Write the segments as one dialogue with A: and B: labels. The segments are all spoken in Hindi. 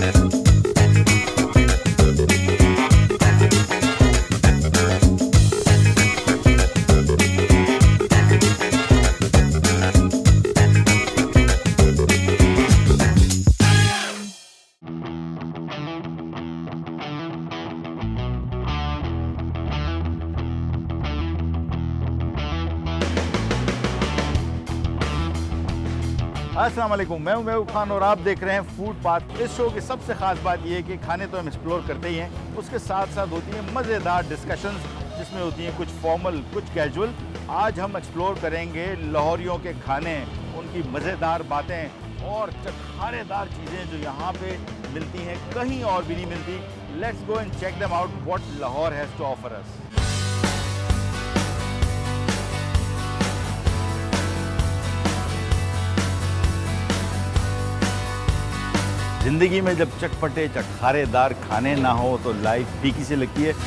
A: अस्सलाम वालेकुम, मैं हूं महबूब खान और आप देख रहे हैं फूड पाथ। इस शो की सबसे ख़ास बात यह है कि खाने तो हम एक्सप्लोर करते ही हैं, उसके साथ साथ होती हैं मज़ेदार डिस्कशंस जिसमें होती हैं कुछ फॉर्मल कुछ कैजुअल। आज हम एक्सप्लोर करेंगे लाहौरियों के खाने, उनकी मज़ेदार बातें और चटखारेदार चीज़ें जो यहाँ पे मिलती हैं, कहीं और भी नहीं मिलती। Let's go and check them out what Lahore has to offer us. ज़िंदगी में जब चटपटे चटखारेदार खाने ना हो तो लाइफ फीकी सी लगती है।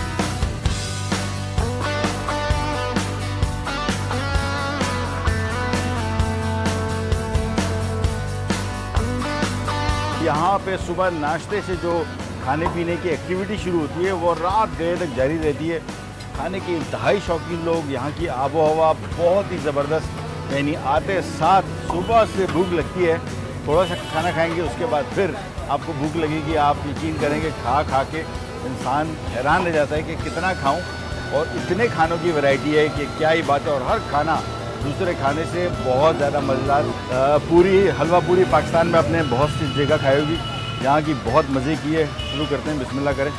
A: यहाँ पे सुबह नाश्ते से जो खाने पीने की एक्टिविटी शुरू होती है वो रात गए तक जारी रहती है। खाने के इंतहाई शौकीन लोग, यहाँ की आबो हवा बहुत ही ज़बरदस्त, यानी आते साथ सुबह से भूख लगती है, थोड़ा सा खाना खाएंगे उसके बाद फिर आपको भूख लगेगी। आप यकीन करेंगे खा खा के इंसान हैरान रह जाता है कि कितना खाऊं, और इतने खानों की वैरायटी है कि क्या ही बात है। और हर खाना दूसरे खाने से बहुत ज़्यादा मज़ेदार। पूरी हलवा पूरी पाकिस्तान में आपने बहुत सी जगह खाई होगी, यहाँ की बहुत मज़े की है। शुरू करते हैं, बिस्मिल्लाह करें।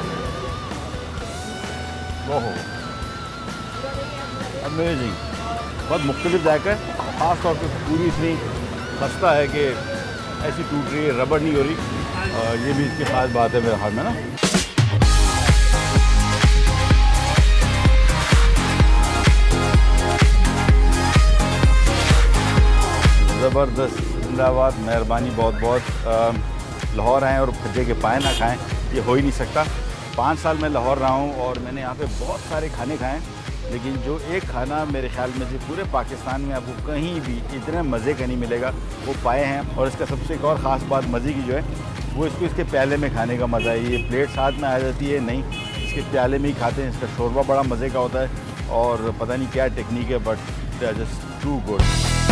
A: ओहो, अमेजिंग, बहुत मुख्तलिफ जायका है। ख़ास तौर पर पूरी इतनी खस्ता है कि ऐसी टूट रही है, रबड़ नहीं हो रही। ये भी इसकी खास बात है मेरे हाल में ना। ज़बरदस्त, जिंदाबाद, मेहरबानी बहुत बहुत। लाहौर आएँ और भज्जे के पाए ना खाएं, ये हो ही नहीं सकता। 5 साल मैं लाहौर रहा हूँ और मैंने यहाँ पे बहुत सारे खाने खाए, लेकिन जो एक खाना मेरे ख्याल में से पूरे पाकिस्तान में आपको कहीं भी इतने मज़े का नहीं मिलेगा, वो पाए हैं। और इसका सबसे एक और ख़ास बात मज़े की जो है वो इसको इसके प्याले में खाने का मज़ा है। ये प्लेट साथ में आ जाती है नहीं, इसके प्याले में ही खाते हैं। इसका शोरबा बड़ा मज़े का होता है और पता नहीं क्या टेक्निक है, but they are just too good.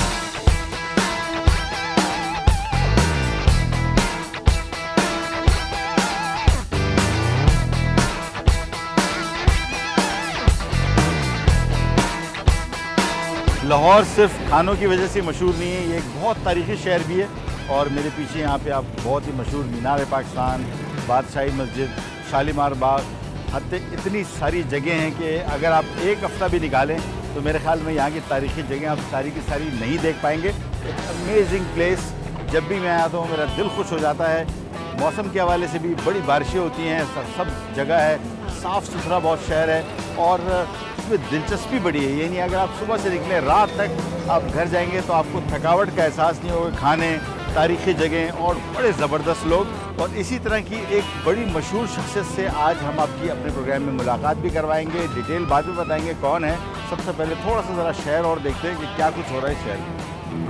A: Lahore सिर्फ खानों की वजह से मशहूर नहीं है, ये एक बहुत तारीख़ी शहर भी है। और मेरे पीछे यहाँ पे आप बहुत ही मशहूर मीनार पाकिस्तान, बादशाही मस्जिद, शालीमार बाग, हत्ते इतनी सारी जगह हैं कि अगर आप एक हफ़्ता भी निकालें तो मेरे ख्याल में यहाँ की तारीख़ी जगह आप सारी की सारी नहीं देख पाएंगे। अमेजिंग प्लेस, जब भी मैं आता हूँ मेरा दिल खुश हो जाता है। मौसम के हवाले से भी बड़ी बारिशें होती हैं, सब जगह है, साफ़ सुथरा बहुत शहर है और इसमें दिलचस्पी बड़ी है। ये नहीं अगर आप सुबह से निकले रात तक आप घर जाएंगे तो आपको थकावट का एहसास नहीं होगा। खाने, तारीख़ी जगह और बड़े ज़बरदस्त लोग। और इसी तरह की एक बड़ी मशहूर शख्सियत से आज हम आपकी अपने प्रोग्राम में मुलाकात भी करवाएंगे, डिटेल बाद में बताएंगे कौन है। सबसे पहले थोड़ा सा ज़रा शहर और देखते हैं कि क्या कुछ हो रहा है शहर में।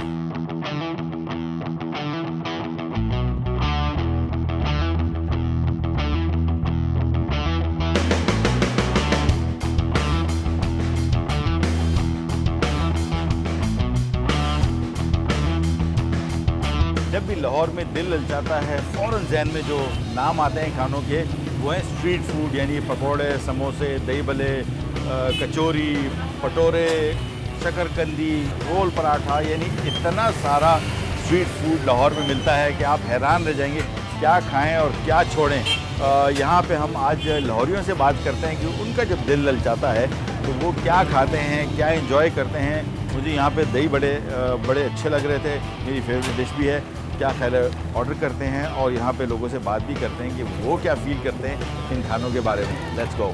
A: जब भी लाहौर में दिल ललचाता है, फ़ौरन जहन में जो नाम आते हैं खानों के वो हैं स्ट्रीट फूड, यानी पकौड़े, समोसे, दही भल्ले, कचौरी, भटूरे, शकरकंदी, रोल पराठा, यानी इतना सारा स्ट्रीट फूड लाहौर में मिलता है कि आप हैरान रह जाएंगे क्या खाएं और क्या छोड़ें। यहाँ पे हम आज लाहौरियों से बात करते हैं कि उनका जब दिल ललचाता है तो वो क्या खाते हैं, क्या एंजॉय करते हैं। मुझे यहाँ पे दही बड़े अच्छे लग रहे थे, मेरी फेवरेट डिश भी है। क्या ख्याल है, ऑर्डर करते हैं और यहाँ पे लोगों से बात भी करते हैं कि वो क्या फील करते हैं इन खानों के बारे में। Let's go.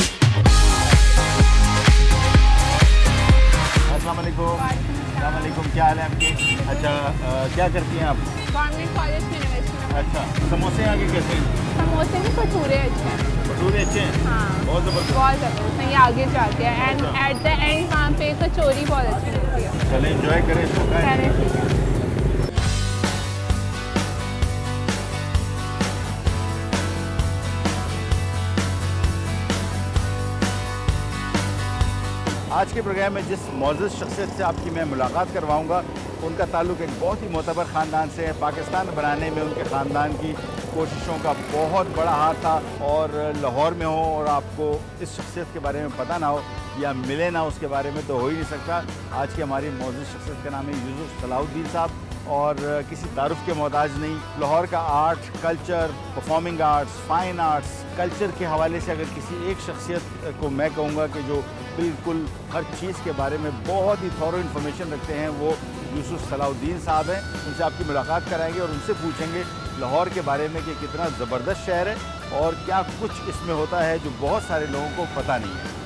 A: अस्सलाम वालेकुम, क्या हाल है आपके? अच्छा, क्या करती हैं आप?
B: गवर्नमेंट कॉलेज यूनिवर्सिटी में।
A: अच्छा, समोसे यहाँ के कैसे हैं?
B: समोसे में भटूरे अच्छे हैं।
A: भटूरे अच्छे हैं?
B: हाँ,
A: बहुत ज़बरदस्त।
B: बहुत ज़बरदस्त। ये आगे जाते हैं एंड एट द एंड वहाँ पे कचौरी बहुत अच्छी मिलती है।
A: चलें एंजॉय करें इसको, खाएं। आज के प्रोग्राम में जिस मौजूद शख्सियत से आपकी मैं मुलाकात करवाऊंगा उनका ताल्लुक़ एक बहुत ही मोतबर ख़ानदान से है। पाकिस्तान बनाने में उनके ख़ानदान की कोशिशों का बहुत बड़ा हाथ था और लाहौर में हो और आपको इस शख्सियत के बारे में पता ना हो या मिले ना उसके बारे में तो हो ही नहीं सकता। आज की हमारी मौजूद शख्सियत का नाम है यूसुफ सलाहुद्दीन साहब और किसी तारुफ के मोहताज नहीं। लाहौर का art, culture, performing arts, fine arts, culture के हवाले से अगर किसी एक शख्सियत को मैं कहूँगा कि जो बिल्कुल हर चीज़ के बारे में बहुत ही थॉरो इन्फॉर्मेशन रखते हैं वो यूसुफ सलाहुद्दीन साहब हैं। उनसे आपकी मुलाकात कराएंगे और उनसे पूछेंगे लाहौर के बारे में कि कितना ज़बरदस्त शहर है और क्या कुछ इसमें होता है जो बहुत सारे लोगों को पता नहीं है।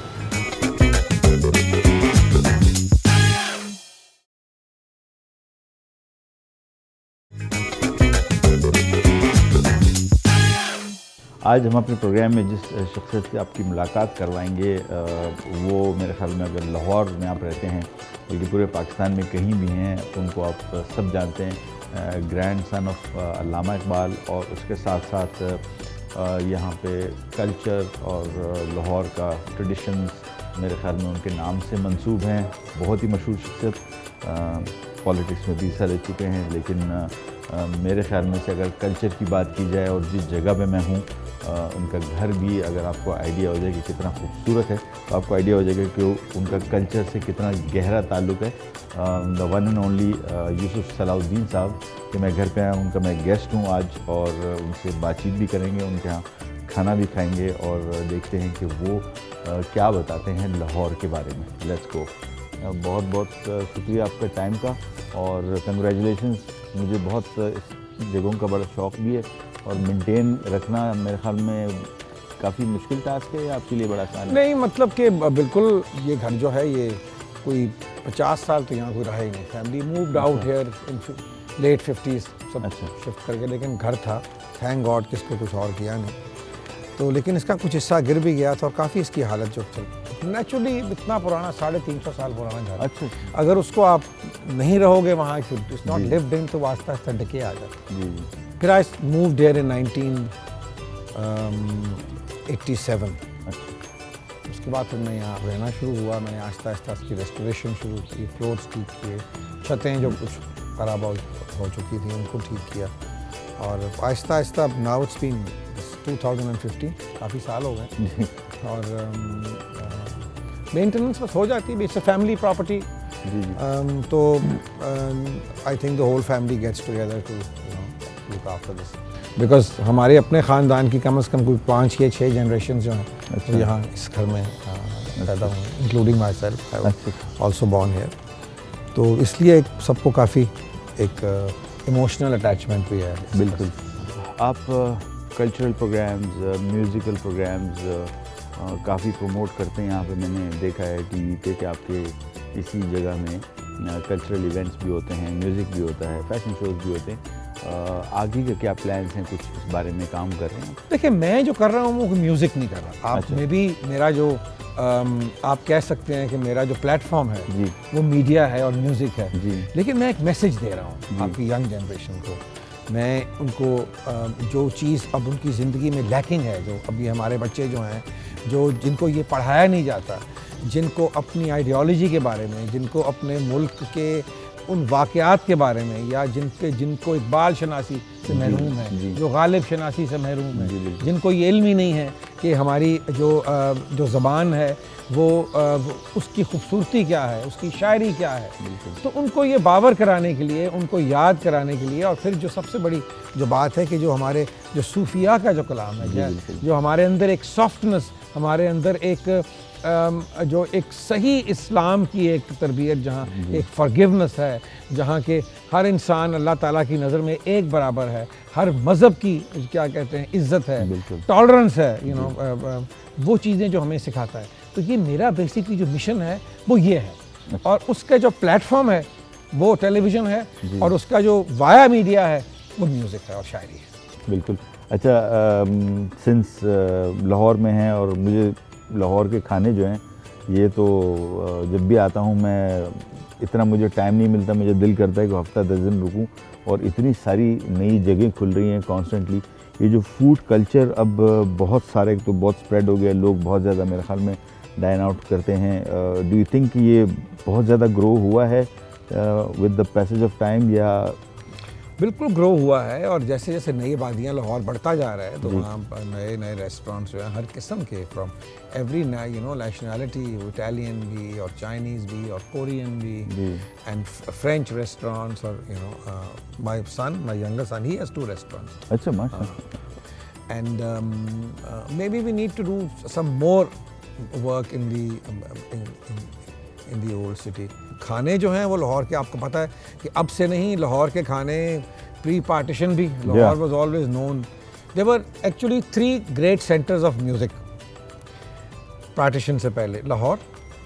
A: आज हम अपने प्रोग्राम में जिस शख्सियत से आपकी मुलाकात करवाएंगे वो मेरे ख्याल में अगर लाहौर में आप रहते हैं बल्कि पूरे पाकिस्तान में कहीं भी हैं उनको आप सब जानते हैं। Grandson of Allama Iqbal और उसके साथ साथ यहाँ पे कल्चर और लाहौर का ट्रेडिशंस मेरे ख्याल में उनके नाम से मंसूब हैं। बहुत ही मशहूर शख्सियत, पॉलिटिक्स में भी हिस्सा ले चुके हैं, लेकिन मेरे ख्याल में से अगर कल्चर की बात की जाए और जिस जगह पे मैं हूँ उनका घर भी अगर आपको आइडिया हो जाए कि कितना खूबसूरत है तो आपको आइडिया हो जाएगा कि उनका कल्चर से कितना गहरा ताल्लुक़ है। The one and only Yusuf Salahuddin sahab कि मैं घर पे आया, उनका मैं गेस्ट हूँ आज और उनसे बातचीत भी करेंगे, उनके यहाँ खाना भी खाएंगे और देखते हैं कि वो क्या बताते हैं लाहौर के बारे में। Let's go. बहुत बहुत शुक्रिया आपका टाइम का और कंग्रेचुलेशंस। मुझे बहुत इस जगहों का बड़ा शौक़ भी है और मेंटेन रखना मेरे ख्याल में काफ़ी मुश्किल टास्क है या आपके लिए बड़ा आसान है?
C: नहीं, मतलब कि बिल्कुल ये घर जो है ये कोई 50 साल तो यहाँ कोई रहा ही नहीं। Family moved out here in late 50s सब शिफ्ट करके, लेकिन घर था, थैंक गॉड कि इसको कुछ और किया नहीं तो। लेकिन इसका कुछ हिस्सा गिर भी गया था और काफ़ी इसकी हालत जो चल नेचुरली इतना पुराना 350 साल पुराना घर। अच्छा, अगर उसको आप नहीं रहोगे वहाँ, इट्स नॉट लिव्ड इन, तो आस्ता आस्ता डके आ जाता। फिर आई मूव्ड हियर इन 1987। उसके बाद फिर मैं यहाँ रहना शुरू हुआ। मैंने आस्ता आस्ता इसकी रेस्टोरेशन शुरू की, फ्लोर्स ठीक किए, छतें जो कुछ खराब हो चुकी थी उनको ठीक किया और Aahista Aahista now it's been 2015, काफ़ी साल हो गए और मेंटेनेंस बस हो जाती है। इट्स अ फैमिली प्रॉपर्टी तो I think the whole family gets together to look after this because हमारे अपने ख़ानदान की कम से कम कोई 5 या 6 जनरेशन जो हैं तो यहाँ इस घर में पैदा हुए, including myself, I was also born here. तो इसलिए सबको काफ़ी एक इमोशनल अटैचमेंट भी है।
A: बिल्कुल। आप कल्चरल प्रोग्राम्स, म्यूज़िकल प्रोग्राम्स काफ़ी प्रमोट करते हैं। यहाँ पे मैंने देखा है टीवी पे कि आपके इसी जगह में कल्चरल इवेंट्स भी होते हैं, म्यूज़िक भी होता है, फैशन शोज़ भी होते हैं। आगे के क्या प्लान्स हैं, कुछ इस बारे में काम कर रहे हैं?
C: देखिए, मैं जो कर रहा हूँ वो म्यूज़िक नहीं कर रहा। आप में भी मेरा जो आप कह सकते हैं कि मेरा जो प्लेटफॉर्म है जी, वो मीडिया है और म्यूज़िक है जी। लेकिन मैं एक मैसेज दे रहा हूँ आपकी यंग जनरेशन को। मैं उनको जो चीज़ अब उनकी ज़िंदगी में लैकिंग है, जो अभी हमारे बच्चे जो हैं जिनको ये पढ़ाया नहीं जाता, जिनको अपनी आइडियोलॉजी के बारे में, जिनको अपने मुल्क के उन वाक़यात के बारे में या जिनको इकबाल शनासी से महरूम है, जो गालिब शनासी से महरूम है, जिनको ये इल्म ही नहीं है कि हमारी जो ज़बान है वो उसकी खूबसूरती क्या है, उसकी शायरी क्या है, तो उनको ये बावर कराने के लिए, उनको याद कराने के लिए और फिर जो सबसे बड़ी जो बात है कि जो हमारे जो सूफिया का जो कलाम है, जो हमारे अंदर एक सॉफ्टनेस, हमारे अंदर एक जो एक सही इस्लाम की एक तरबियत, जहाँ एक फॉरगिवनेस है, जहाँ के हर इंसान अल्लाह ताला की नज़र में एक बराबर है, हर मज़हब की क्या कहते हैं इज़्ज़त है, टॉलरेंस है, वो चीज़ें जो हमें सिखाता है। तो ये मेरा बेसिकली जो मिशन है वो ये है और उसका जो प्लेटफॉर्म है वो टेलीविज़न है और उसका जो वाया मीडिया है वो म्यूज़िक है और शायरी है।
A: बिल्कुल। अच्छा, सिंस लाहौर में हैं और मुझे लाहौर के खाने जो हैं ये तो जब भी आता हूँ मैं, इतना मुझे टाइम नहीं मिलता, मुझे दिल करता है कि हफ्ता 10 दिन रुकूँ और इतनी सारी नई जगह खुल रही हैं कॉन्स्टेंटली। ये जो फूड कल्चर अब बहुत सारे तो बहुत स्प्रेड हो गया, लोग बहुत ज़्यादा मेरे ख्याल में डाइन आउट करते हैं। डू यू थिंक ये बहुत ज़्यादा ग्रो हुआ है with the passage of time, या?
C: बिल्कुल ग्रो हुआ है, और जैसे जैसे नई आबादियाँ लाहौर बढ़ता जा रहा है तो वहाँ नए नए रेस्टोरेंट्स जो हैं हर किस्म के, फ्रॉम एवरी नेशनैलिटी, इटालियन भी और चाइनीज़ भी और कोरियन भी एंड फ्रेंच रेस्टोरेंट्स, और my son, my younger son, he has 2 restaurants.
A: अच्छा, माशाल्लाह।
C: And maybe we need to do some more work in the old city. खाने जो हैं वो लाहौर के, आपको पता है कि अब से नहीं, लाहौर के खाने प्री पार्टीशन भी Lahore was always known. There were actually 3 great centres of music partition से पहले, लाहौर,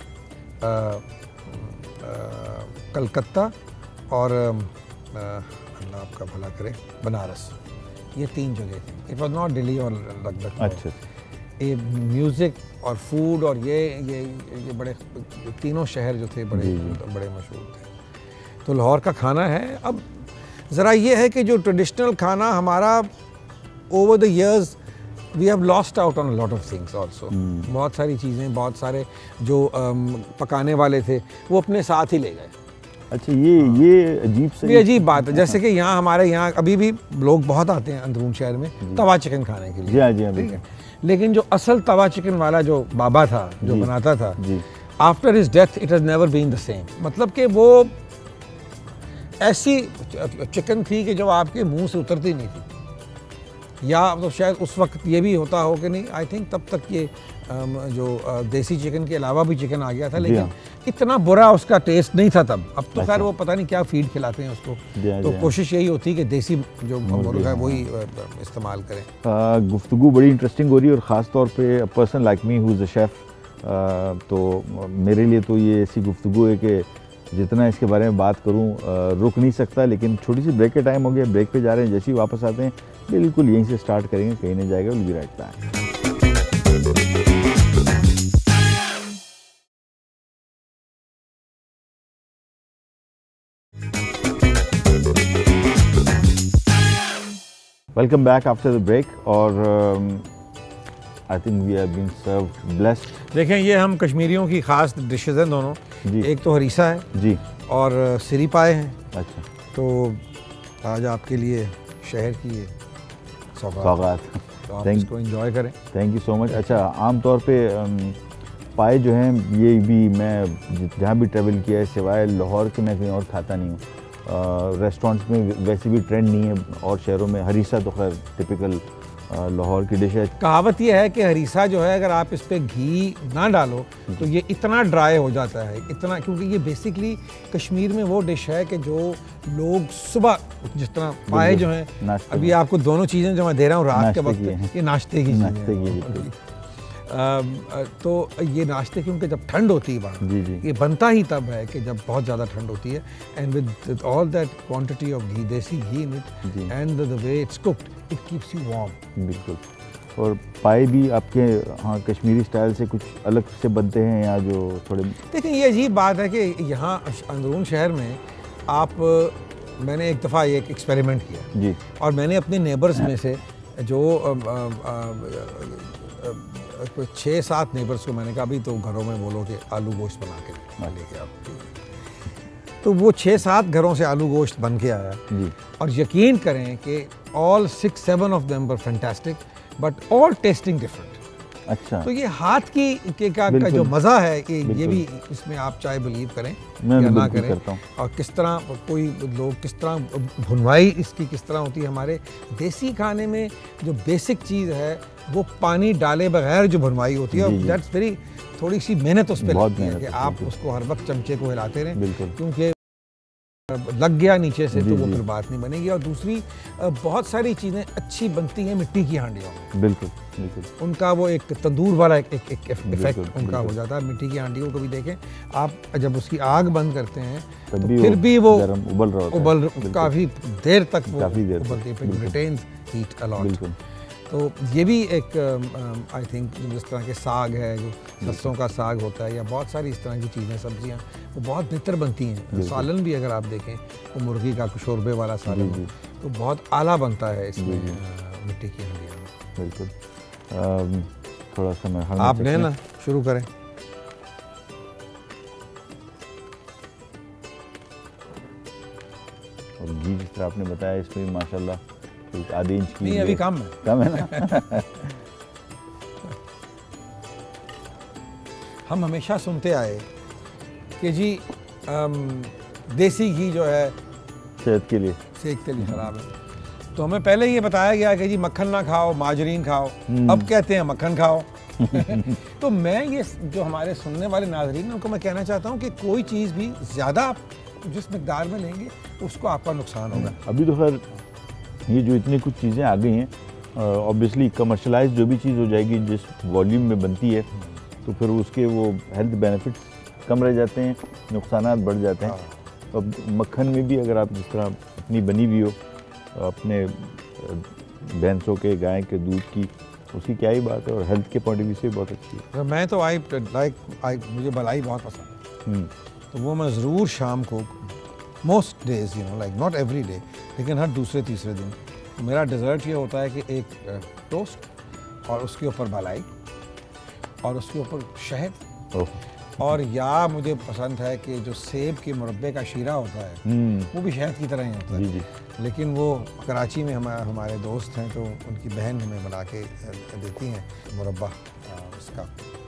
C: कलकत्ता और अल्लाह आपका भला करे बनारस, ये 3 जगह थी। इट वाज नॉट दिल्ली और लखनऊ। अच्छा। ये म्यूज़िक और फूड और ये बड़े तीनों शहर जो थे बड़े मशहूर थे। तो लाहौर का खाना है, अब ज़रा ये है कि जो ट्रेडिशनल खाना हमारा over the years we have lost out on a lot of things also. बहुत सारी चीज़ें, बहुत सारे जो पकाने वाले थे वो अपने साथ ही ले गए।
A: अच्छा, ये अजीब
C: बात है। जैसे कि यहाँ हमारे यहाँ अभी भी लोग बहुत आते हैं अंदरून शहर में तवा चिकन खाने के लिए।
A: जी हाँ, ठीक है।
C: लेकिन जो असल तवा चिकन वाला जो बाबा था, जो बनाता था, after his death it has never been the same. मतलब कि वो ऐसी चिकन थी कि जो आपके मुंह से उतरती नहीं थी, या तो शायद उस वक्त ये भी होता हो कि नहीं, आई थिंक तब तक ये जो देसी चिकन के अलावा भी चिकन आ गया था, लेकिन इतना बुरा उसका टेस्ट नहीं था तब। अब तो खैर वो पता नहीं क्या फीड खिलाते हैं उसको, तो कोशिश यही होती है कि देसी जो मुर्गा है वही इस्तेमाल करें।
A: गुफ्तगू बड़ी इंटरेस्टिंग हो रही है, और ख़ास तौर पे person like me who is a chef, तो मेरे लिए तो ये ऐसी गुफ्तगू है कि जितना इसके बारे में बात करूं रुक नहीं सकता। लेकिन छोटी सी ब्रेक का टाइम हो गया, ब्रेक पे जा रहे हैं। जैसे ही वापस आते हैं बिल्कुल यहीं से स्टार्ट करेंगे, कहीं नहीं जाएगा। Will be right back. Welcome back after the break, और I think we have been served blessed.
C: देखें, ये हम कश्मीरियों की ख़ास डिशेज़ हैं दोनों जी। एक तो हरीसा है
A: जी,
C: और सिरी पाए हैं।
A: अच्छा,
C: तो आज आपके लिए शहर की ये सौगात, तो आप इसको एंजॉय करें।
A: Thank you so much. अच्छा, आम तौर पे पाए जो हैं, ये भी मैं जहाँ भी ट्रैवल किया है सिवाय लाहौर के मैं कहीं और खाता नहीं हूँ। रेस्टोरेंट्स में वैसे भी ट्रेंड नहीं है, और शहरों में हरीसा तो खैर टिपिकल लाहौर की डिश है।
C: कहावत ये है कि हरीसा जो है अगर आप इस पर घी ना डालो तो ये इतना ड्राई हो जाता है, इतना, क्योंकि ये बेसिकली कश्मीर में वो डिश है कि जो लोग सुबह, जिस तरह पाए जो हैं, अभी आपको दोनों चीज़ें जो मैं दे रहा हूँ रात के वक्त, ये नाश्ते की चीज़ें। तो ये नाश्ते क्योंकि जब ठंड होती है वहाँ, ये बनता ही तब है कि जब बहुत ज़्यादा ठंड होती है, and with all that quantity of ghee, desi ghee in it, and the way it's cooked, it keeps you warm.
A: बिल्कुल। और पाए भी आपके हाँ कश्मीरी स्टाइल से कुछ अलग से बनते हैं, या जो थोड़े,
C: देखिए ये अजीब बात है कि यहाँ अंदरून शहर में आप, मैंने एक दफ़ा ये एक एक्सपेरिमेंट किया जी, और मैंने अपने नेबर्स में से जो 6-7 नेबर्स को मैंने कहा अभी तो घरों में बोलो कि आलू गोश्त बना के लेके आओ, तो वो 6-7 घरों से आलू गोश्त बन के आया जी। और यकीन करें कि all 6-7 of them were fantastic, but all tasting different। अच्छा, तो ये हाथ की का जो मज़ा है कि ये भी इसमें आप चाहे बिलीव करें या ना करें, और किस तरह कोई लोग किस तरह भुनवाई इसकी किस तरह होती है। हमारे देसी खाने में जो बेसिक चीज़ है वो पानी डाले बगैर जो भुनवाई होती है, और दैट्स वेरी, थोड़ी सी मेहनत उस पर लगती है कि आप उसको हर वक्त चमचे को हिलाते रहें, क्योंकि लग गया नीचे से तो वो फिर बात नहीं बनेगी। और दूसरी बहुत सारी चीज़ें अच्छी बनती हैं मिट्टी की हांडियों में। बिल्कुल बिल्कुल, उनका वो एक तंदूर वाला एक इफेक्ट उनका हो जाता है। मिट्टी की हांडियों को भी देखें आप, जब उसकी आग बंद करते हैं तो फिर भी वो उबल काफ़ी देर तक वो उबलती है, रिटेन्स हीट अ लॉट। तो ये भी एक आई थिंक जिस तरह के साग है, जो सरसों का साग होता है, या बहुत सारी इस तरह की चीज़ें, सब्जियां, वो बहुत बेहतर बनती हैं। सालन भी अगर आप देखें तो मुर्गी का शोरबे वाला सालन तो बहुत आला बनता है इसमें मिट्टी की हांडियों में। बिल्कुल, थोड़ा सा मैं आप लें ना, शुरू करें।
A: और घी जिस तरह आपने बताया इसमें भी माशाल्लाह एक आधे इंच की,
C: नहीं अभी कम है
A: ना
C: हम हमेशा सुनते आए कि जी देसी घी जो है
A: सेहत के लिए
C: खराब है, तो हमें पहले ये बताया गया कि जी मक्खन ना खाओ, माजरीन खाओ, अब कहते हैं मक्खन खाओ तो मैं ये जो हमारे सुनने वाले नाजरीन उनको मैं कहना चाहता हूँ कि कोई चीज़ भी ज़्यादा आप जिस मिकदार में लेंगे उसको आपका नुकसान होगा।
A: अभी तो खैर ये जो इतनी कुछ चीज़ें आ गई हैं, ऑब्वियसली कमर्शलाइज जो भी चीज़ हो जाएगी जिस वॉल्यूम में बनती है तो फिर उसके वो हेल्थ बेनिफिट्स कम रह जाते हैं, नुकसानात बढ़ जाते हैं। अब मक्खन में भी अगर आप जिस तरह अपनी बनी हुई हो अपने भैंसों के, गाय के दूध की, उसकी क्या ही बात है, और हेल्थ के पॉइंट ऑफ व्यू से बहुत अच्छी है।
C: मैं तो मुझे मलाई बहुत पसंद है, तो वो मैं ज़रूर शाम को most days like not every day लेकिन हर दूसरे तीसरे दिन मेरा डिज़र्ट ये होता है कि एक टोस्ट और उसके ऊपर मलाई और उसके ऊपर शहद, और या मुझे पसंद है कि जो सेब के मुरब्बे का शीरा होता है वो भी शहद की तरह ही होता है।
A: जी।
C: लेकिन वो कराची में हमारे दोस्त हैं तो उनकी बहन हमें बना के देती हैं मुरब्बा उसका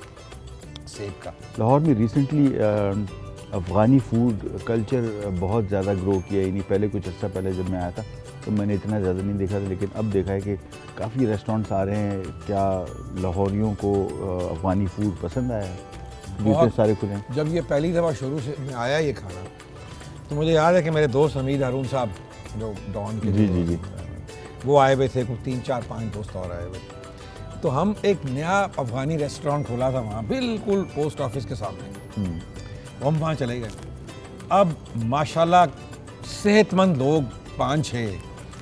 C: सेब का।
A: लाहौर में रिसेंटली अफ़गानी फूड कल्चर बहुत ज़्यादा ग्रो किया, यानी पहले कुछ अर्सा पहले जब मैं आया था तो मैंने इतना ज़्यादा नहीं देखा था, लेकिन अब देखा है कि काफ़ी रेस्टोरेंट्स आ रहे हैं। क्या लाहौरियों को अफ़गानी फूड पसंद आया है? बहुत सारे खुले हैं।
C: जब ये पहली दफ़ा शुरू से में आया ये खाना तो मुझे याद है कि मेरे दोस्त हमीद हारून साहब जो डॉन के
A: जी
C: वो आए हुए थे, कुछ 3-4-5 दोस्त और आए हुए, तो हम एक नया अफ़गानी रेस्टोरेंट खोला था वहाँ बिल्कुल पोस्ट ऑफिस के सामने, हम वहाँ चले गए। अब माशाल्लाह सेहतमंद लोग 5-6,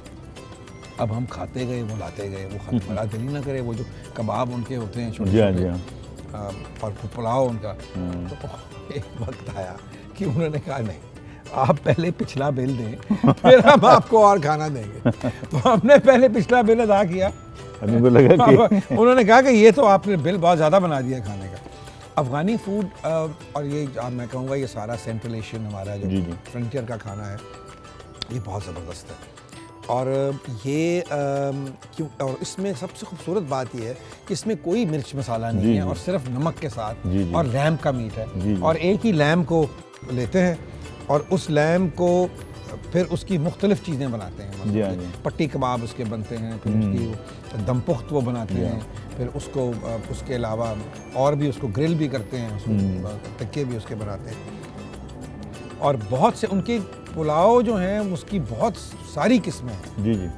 C: अब हम खाते गए वो लाते गए, वो खाने बड़ा दिल ही ना करे, वो जो कबाब उनके होते हैं छोटे और पुलाव उनका। तो एक वक्त आया कि उन्होंने कहा नहीं आप पहले पिछला बिल दें फिर हम आपको और खाना देंगे। तो हमने पहले पिछला बिल अदा किया,
A: लगा कि
C: उन्होंने कहा कि ये तो आपने बिल बहुत ज़्यादा बना दिया खाने का। अफ़गानी फूड और ये मैं कहूँगा ये सारा सेंट्रल एशियन हमारा जो फ्रंटियर का खाना है ये बहुत ज़बरदस्त है। और ये क्यों, और इसमें सबसे खूबसूरत बात ये है कि इसमें कोई मिर्च मसाला नहीं है और सिर्फ नमक के साथ और लैम का मीट है और एक ही लैम को लेते हैं और उस लैम को फिर उसकी मुख्तलिफ चीज़ें बनाते हैं। पट्टी कबाब उसके बनते हैं, फिर उसकी दम पुख्त वो बनाते हैं, फिर उसको उसके अलावा और भी उसको ग्रिल भी करते हैं, उसको टिक्के भी उसके बनाते हैं। और बहुत से उनके पुलाव जो हैं उसकी बहुत सारी किस्में हैं।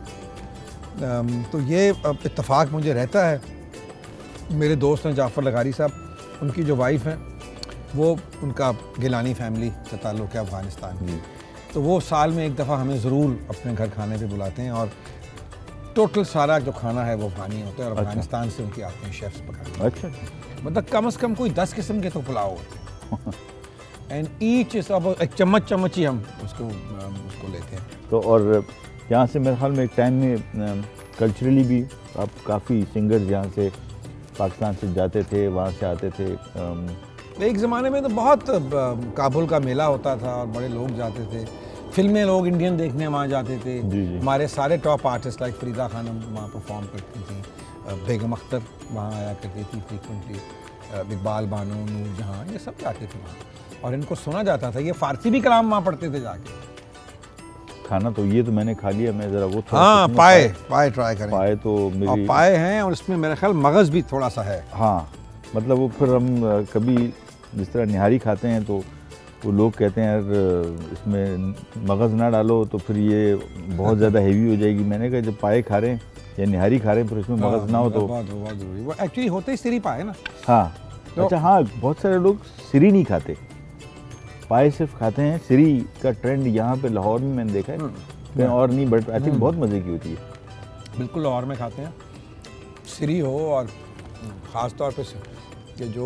C: तो ये इत्तेफाक मुझे रहता है, मेरे दोस्त हैं जाफ़र लगारी साहब, उनकी जो वाइफ हैं वो उनका गिलानी फैमिली से ताल्लुक़ है अफ़गानिस्तान की, तो वो साल में एक दफ़ा हमें ज़रूर अपने घर खाने पे बुलाते हैं और टोटल सारा जो खाना है वो अफ़गानी होता है और अफ़गानिस्तान से उनके आते हैं शेफ्स पकाने।
A: अच्छा,
C: मतलब कम से कम कोई 10 किस्म के तो पुलाव होते हैं एंड ईच इज अब एक चम्मच ही हम उसको लेते हैं।
A: तो और यहाँ से मेरे ख्याल में एक टाइम में कल्चरली भी आप काफ़ी सिंगर्स यहाँ से पाकिस्तान से जाते थे, वहाँ से आते थे।
C: एक ज़माने में तो बहुत काबुल का मेला होता था और बड़े लोग जाते थे, फिल्में लोग इंडियन देखने वहाँ जाते थे। हमारे सारे top artist like Farida Khanum वहाँ परफॉर्म करती थी, बेगम अख्तर वहाँ आया करती थी फ्रीक्वेंटली, इकबाल बानो, नूर जहाँ, ये सब जाते थे वहाँ और इनको सुना जाता था। ये फ़ारसी भी कलाम वहाँ पढ़ते थे जाके।
A: खाना तो ये तो मैंने खा लिया, मैं ज़रा वो
C: हाँ पाए ट्राई करें।
A: पाए तो मेरी
C: पाए हैं और इसमें मेरा ख्याल मगज़ भी थोड़ा सा है।
A: हाँ, मतलब वो फिर हम कभी जिस तरह निहारी खाते हैं तो वो लोग कहते हैं यार इसमें मगज़ ना डालो तो फिर ये बहुत ज़्यादा हेवी हो जाएगी। मैंने कहा जब पाए खा रहे हैं या निहारी खा रहे हैं फिर इसमें मगज़ ना हो तो
C: बहुत ज़रूरी। वो एक्चुअली होते ही सिरी पाए ना।
A: हाँ तो अच्छा, हाँ बहुत सारे लोग सिरी नहीं खाते, पाए सिर्फ खाते हैं। सिरी का ट्रेंड यहाँ पे लाहौर में मैंने देखा है, कहीं और नहीं, बट आई थिंक बहुत मज़े की होती है।
C: बिल्कुल लाहौर में खाते हैं सिरी हो, और ख़ास तौर पे कि जो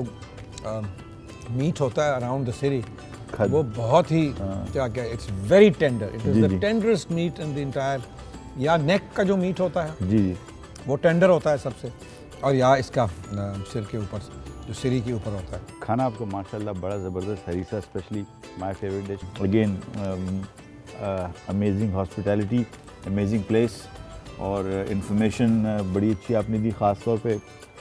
C: मीट होता है अराउंड द सिरी वो बहुत ही क्या it's very tender, it is the tenderest meat in the entire. या नेक का जो मीट होता है
A: जी
C: वो टेंडर होता है सबसे, और या इसका सिर के ऊपर जो सिरी के ऊपर होता है।
A: खाना आपको माशाल्लाह बड़ा ज़बरदस्त, harissa specially my favourite dish. Again amazing hospitality, amazing place और इन्फॉर्मेशन बड़ी अच्छी आपने दी। ख़ास तौर पे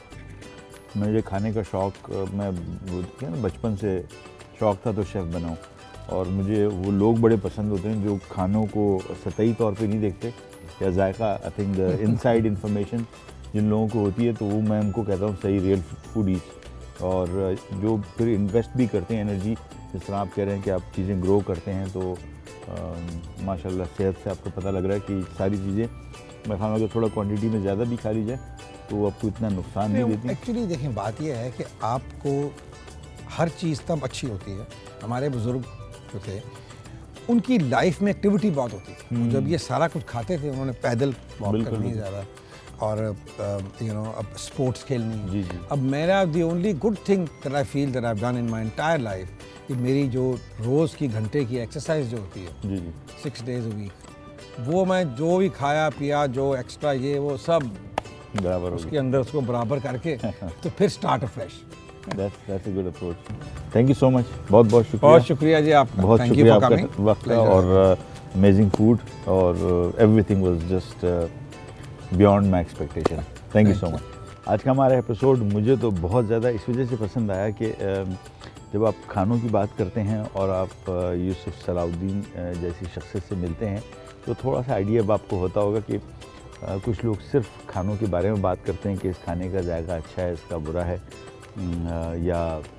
A: मुझे खाने का शौक़, मैं ना बचपन से शौक़ था तो शेफ़ बनाऊँ, और मुझे वो लोग बड़े पसंद होते हैं जो खानों को सतही तौर पे नहीं देखते या जायका। I think the inside information जिन लोगों को होती है तो वो मैं उनको कहता हूँ सही रियल फूडीज़, और जो फिर इन्वेस्ट भी करते हैं एनर्जी, जिस तरह आप कह रहे हैं कि आप चीज़ें ग्रो करते हैं, तो माशाल्लाह सेहत से आपको पता लग रहा है कि सारी चीज़ें मैं खाना अगर थोड़ा क्वांटिटी में ज़्यादा भी खा ली जाए तो वो आपको इतना नुकसान नहीं देती।
C: एक्चुअली देखें, बात यह है कि आपको हर चीज़ तब अच्छी होती है। हमारे बुज़ुर्ग जो थे उनकी लाइफ में एक्टिविटी बहुत होती थी। जब ये सारा कुछ खाते थे उन्होंने पैदल वॉक करनी ज़्यादा, और अब स्पोर्ट्स खेलनी। अब मेरा the only good thing that I feel that I have done in my entire life कि मेरी जो रोज़ की घंटे की एक्सरसाइज जो होती है 6 days a week, वो मैं जो भी खाया पिया, जो एक्स्ट्रा ये वो सब
A: बराबर
C: उसके अंदर उसको बराबर करके तो फिर start fresh.
A: That's a good approach. Thank you so much. बहुत बहुत शुक्रिया।
C: बहुत शुक्रिया जी आपका।
A: बहुत शुक्रिया आपका वक्त का, और अमेजिंग फूड, और everything was just beyond my expectation. Thank you so much. आज का हमारा एपिसोड मुझे तो बहुत ज़्यादा इस वजह से पसंद आया कि जब आप खानों की बात करते हैं और आप यूसुफ सलाउद्दीन जैसी शख्सियत से मिलते हैं तो थोड़ा सा आइडिया अब आपको होता होगा कि कुछ लोग सिर्फ खानों के बारे में बात करते हैं कि इस खाने का जायका अच्छा है, इसका बुरा है, या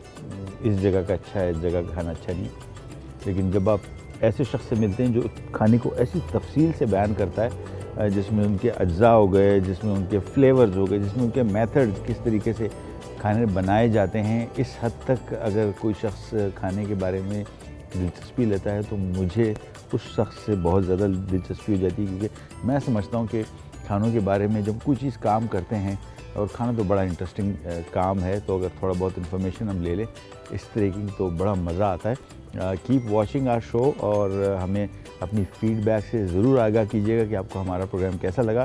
A: इस जगह का अच्छा है, इस जगह का खाना अच्छा नहीं। लेकिन जब आप ऐसे शख्स से मिलते हैं जो खाने को ऐसी तफसील से बयान करता है, जिसमें उनके अज्जा हो गए, जिसमें उनके फ्लेवर्स हो गए, जिसमें उनके मेथड किस तरीके से खाने बनाए जाते हैं, इस हद तक अगर कोई शख्स खाने के बारे में दिलचस्पी लेता है तो मुझे उस शख्स से बहुत ज़्यादा दिलचस्पी हो जाती है, क्योंकि मैं समझता हूँ कि खानों के बारे में जब कोई चीज़ काम करते हैं, और खाना तो बड़ा इंटरेस्टिंग काम है, तो अगर थोड़ा बहुत इन्फॉर्मेशन हम ले लें इस तरह की तो बड़ा मज़ा आता है। कीप वॉचिंग आवर शो, और हमें अपनी फ़ीडबैक से ज़रूर आगाह कीजिएगा कि आपको हमारा प्रोग्राम कैसा लगा।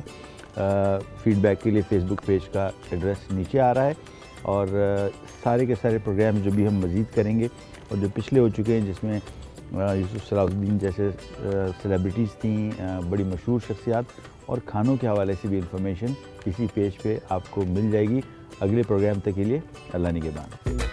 A: फ़ीडबैक के लिए फ़ेसबुक पेज का एड्रेस नीचे आ रहा है, और सारे के सारे प्रोग्राम जो भी हम मज़ीद करेंगे और जो पिछले हो चुके हैं, जिसमें यूसुफ सलाउद्दीन जैसे सेलिब्रिटीज़ थी, बड़ी मशहूर शख्सियात, और खानों के हवाले से भी इंफॉर्मेशन इसी पेज पे आपको मिल जाएगी। अगले प्रोग्राम तक के लिए अल्लाह निगहबान।